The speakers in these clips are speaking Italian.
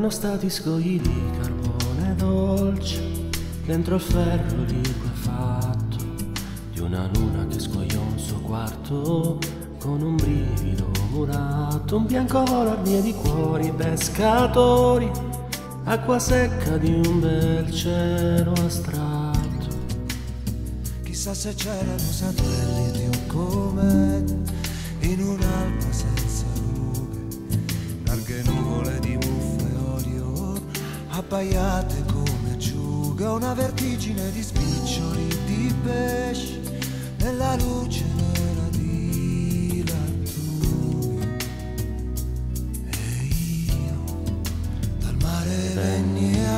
Erano stati scogli di carbone dolce dentro il ferro liquefatto di una luna che scogliò un suo quarto con un brivido murato, un bianco volar via di cuori pescatori, acqua secca di un bel cielo astratto. Chissà se c'erano satelliti o comete in un'alba senza rughe, larghe nuvole di muffe e olio abbaiate come acciughe, una vertigine di spiccioli di pesci nella luce nera di lattughe. E io dal mare venni a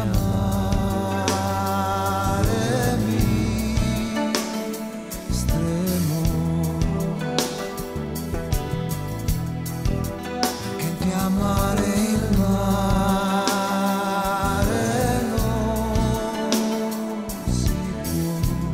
mare mi stremo, che di amare il mare non si può.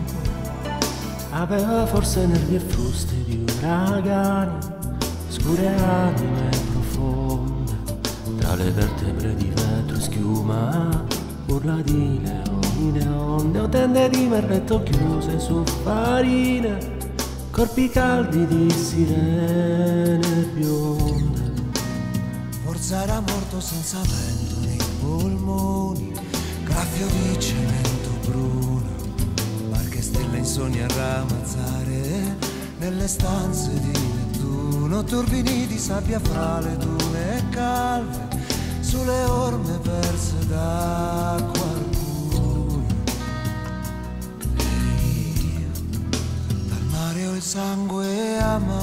Aveva forse nervi e frusti di uragani, scure anime profonde, tra le vertebre di vetro e schiuma, urla di leoni le onde, o tende di merletto chiuse su farine, corpi caldi di sirene bionde. Forse era morto senza vento nei polmoni, graffio di cemento bruno, barche stelle insonni a ramazzare nelle stanze di Nettuno, turbini di sabbia fra le dune e calve, sulle orme perse d'acqua al buio. E io dal mare ho il sangue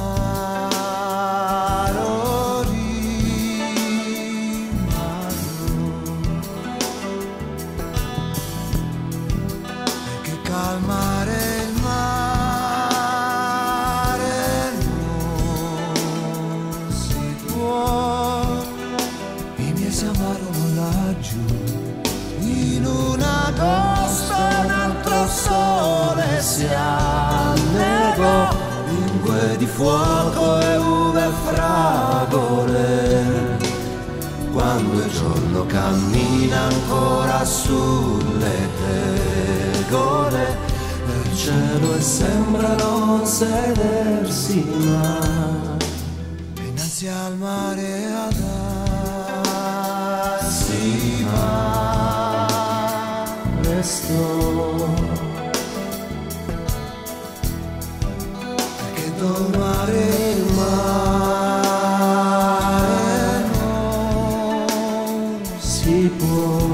amaro calmare il mare non si può. I miei si amarono laggiù in un agosto, un altro sole si annegò, lingue di fuoco e uve fragole, quando il giorno cammina ancora sulle tegole del cielo e sembra non sedersi mai, e innanzi al mare adarsi mai restò, perché domare il mare si può.